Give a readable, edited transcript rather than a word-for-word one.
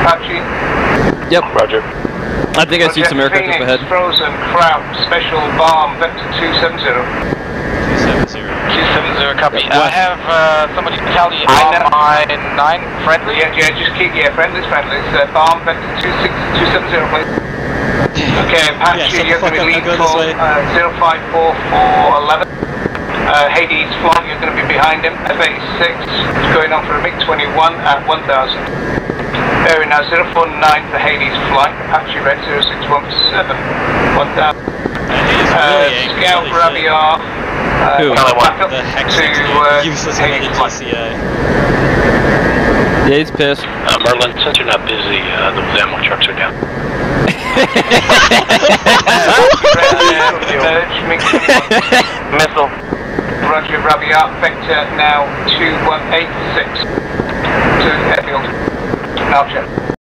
Apache. Yep. Roger. I think I see some aircraft up ahead. Frozen Kraut, special bomb, vector 270. 270, copy. I have somebody tally on my 9, friendly? Yeah, just keep, friendly's. Bomb, vector 270, please. Okay, Apache, you're going to be lead call 054411. Hades flight, you're going to be behind him. F-86 is going on for a MiG-21 at 1000. Bearing now 049 for Hades flight, Apache red 0617, 1000. Scout for Aviar, back up to useless Hades flight. GCI. Yeah, he's pissed. Merlin, since you're not busy, those ammo trucks are down. Missile. Roger, Rabiat, vector now 2186 to airfield. Now check.